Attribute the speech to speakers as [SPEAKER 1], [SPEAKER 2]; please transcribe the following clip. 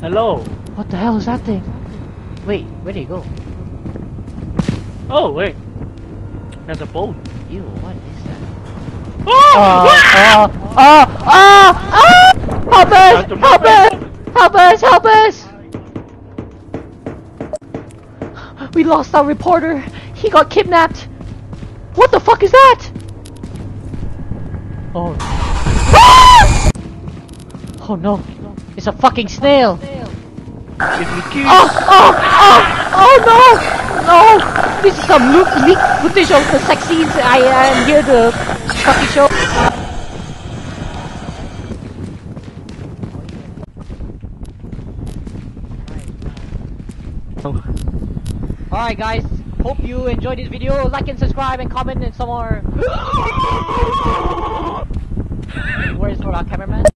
[SPEAKER 1] Hello.
[SPEAKER 2] What the hell is that thing? Wait, where did he go?
[SPEAKER 1] Oh wait, there's a boat.
[SPEAKER 2] Ew, what is that? Help us! Help us! Help us! Help us! We lost our reporter. He got kidnapped. What the fuck is that? Oh. Oh no! It's a fucking snail. Oh no! No! This is some leak footage of the sex scenes I am here to fucking show. Alright guys, hope you enjoyed this video. Like and subscribe and comment and some more words for our cameraman.